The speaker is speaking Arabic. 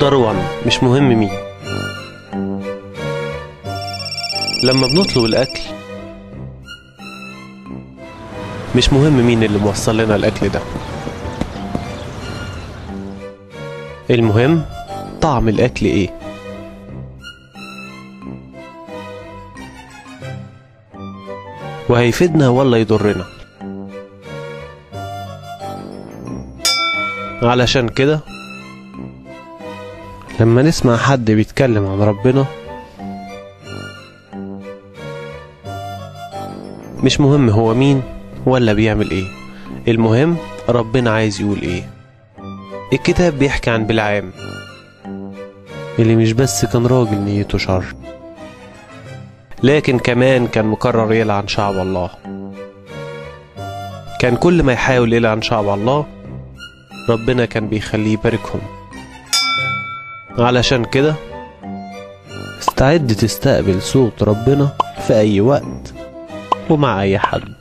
نمبر 1 مش مهم مين. لما بنطلب الأكل مش مهم مين اللي موصل لنا الأكل ده، المهم طعم الأكل إيه. وهيفيدنا ولا يضرنا. علشان كده لما نسمع حد بيتكلم عن ربنا مش مهم هو مين ولا بيعمل ايه، المهم ربنا عايز يقول ايه. الكتاب بيحكي عن بلعام اللي مش بس كان راجل نيته شر، لكن كمان كان مقرر يلعن شعب الله. كان كل ما يحاول يلعن شعب الله ربنا كان بيخليه يباركهم. علشان كده استعد تستقبل صوت ربنا في أي وقت ومع أي حد.